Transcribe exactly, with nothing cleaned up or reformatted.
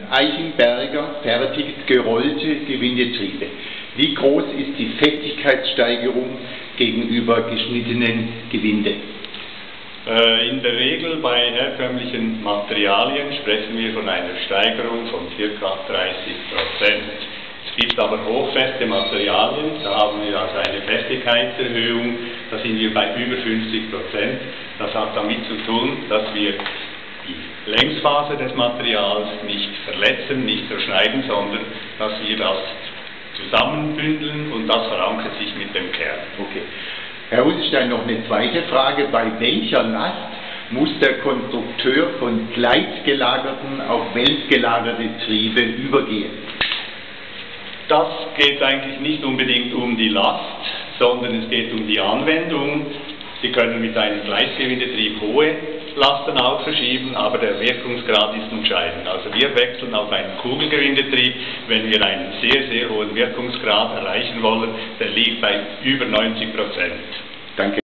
Eichenberger fertigt gerollte Gewindetriebe. Wie groß ist die Festigkeitssteigerung gegenüber geschnittenen Gewinde? In der Regel bei herkömmlichen Materialien sprechen wir von einer Steigerung von ca. dreißig Prozent. Es gibt aber hochfeste Materialien, da haben wir also eine Festigkeitserhöhung, da sind wir bei über fünfzig Prozent. Das hat damit zu tun, dass wir die Längsphase des Materials nicht verletzen, nicht zerschneiden, sondern dass wir das zusammenbündeln und das verankert sich mit dem Kern. Okay. Herr Husestein, noch eine zweite Frage. Bei welcher Last muss der Konstrukteur von gleitgelagerten auf weltgelagerte Triebe übergehen? Das geht eigentlich nicht unbedingt um die Last, sondern es geht um die Anwendung. Sie können mit einem Gleitgewindetrieb hohe Lasten auch verschieben, aber der Wirkungsgrad ist entscheidend. Also wir wechseln auf einen Kugelgewindetrieb, wenn wir einen sehr, sehr hohen Wirkungsgrad erreichen wollen, der liegt bei über neunzig Prozent. Danke.